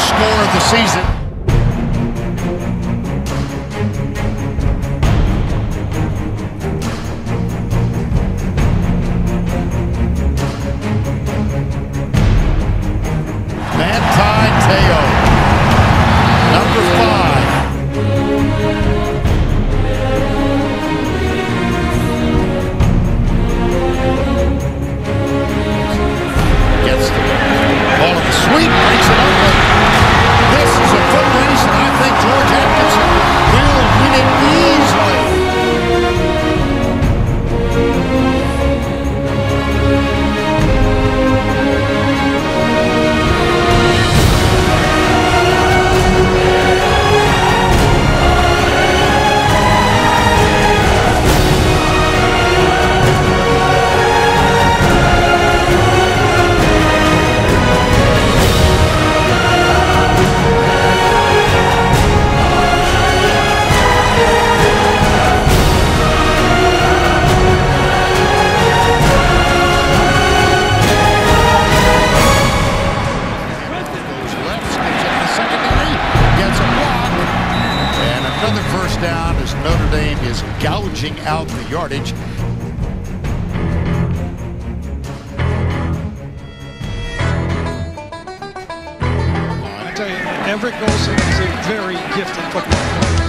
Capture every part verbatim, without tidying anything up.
first score of the season. Teo, number five. Gets the ball in the sweep, breaks it open. This is a foot race, and I think George Atkinson will win it easily. Down as Notre Dame is gouging out the yardage. I tell you, Everett Golson is a very gifted football player.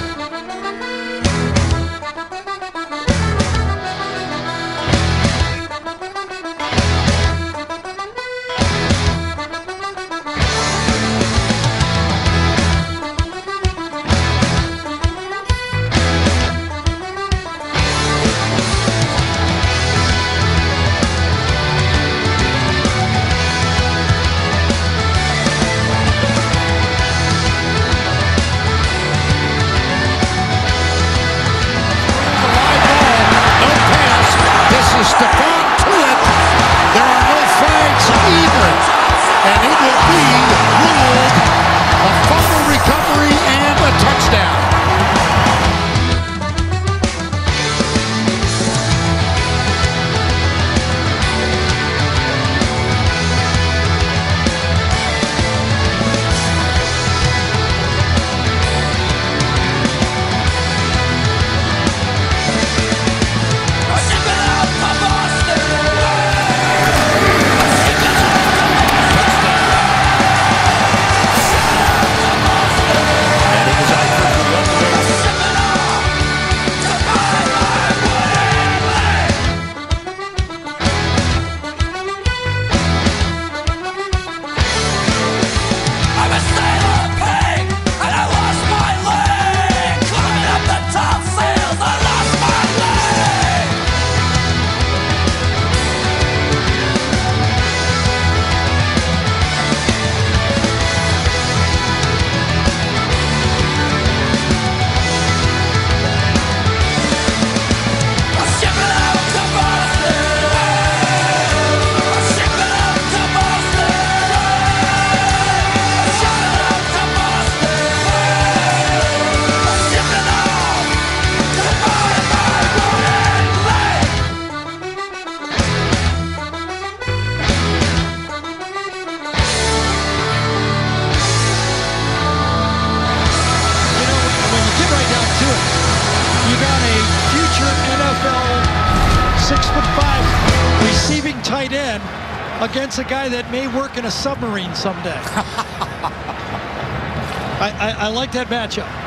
six foot five receiving tight end against a guy that may work in a submarine someday. I, I, I like that matchup.